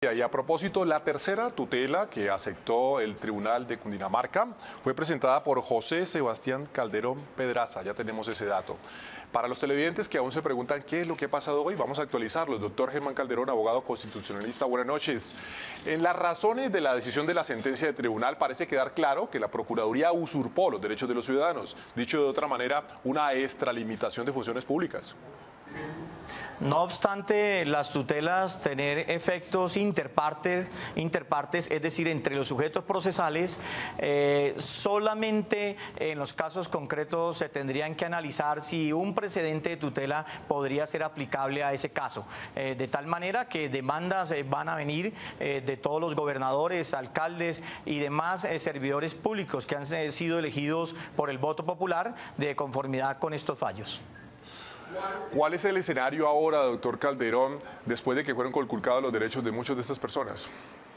Y a propósito, la tercera tutela que aceptó el Tribunal de Cundinamarca fue presentada por José Sebastián Calderón Pedraza. Ya tenemos ese dato. Para los televidentes que aún se preguntan qué es lo que ha pasado hoy, vamos a actualizarlo. Doctor Germán Calderón, abogado constitucionalista, buenas noches. En las razones de la decisión de la sentencia del tribunal parece quedar claro que la Procuraduría usurpó los derechos de los ciudadanos. Dicho de otra manera, una extralimitación de funciones públicas. No obstante, las tutelas tener efectos interpartes, es decir, entre los sujetos procesales, solamente en los casos concretos se tendrían que analizar si un precedente de tutela podría ser aplicable a ese caso. De tal manera que demandas van a venir de todos los gobernadores, alcaldes y demás servidores públicos que han sido elegidos por el voto popular de conformidad con estos fallos. ¿Cuál es el escenario ahora, doctor Calderón, después de que fueron conculcados los derechos de muchas de estas personas?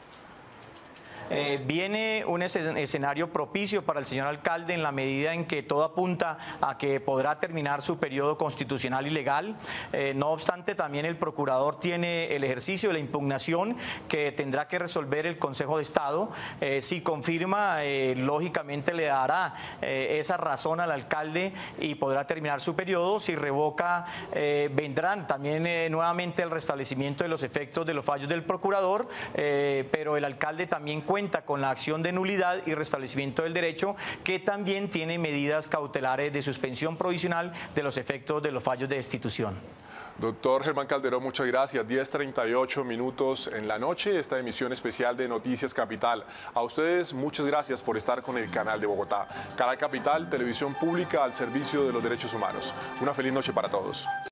Viene un escenario propicio para el señor alcalde en la medida en que todo apunta a que podrá terminar su periodo constitucional y legal. No obstante, también el procurador tiene el ejercicio de la impugnación que tendrá que resolver el Consejo de Estado. Si confirma, lógicamente le dará esa razón al alcalde y podrá terminar su periodo. Si revoca, vendrán también nuevamente el restablecimiento de los efectos de los fallos del procurador, pero el alcalde también cuenta con la acción de nulidad y restablecimiento del derecho, que también tiene medidas cautelares de suspensión provisional de los efectos de los fallos de destitución. Doctor Germán Calderón, muchas gracias. 10:38 minutos en la noche, esta emisión especial de Noticias Capital. A ustedes, muchas gracias por estar con el Canal de Bogotá. Canal Capital, televisión pública al servicio de los derechos humanos. Una feliz noche para todos.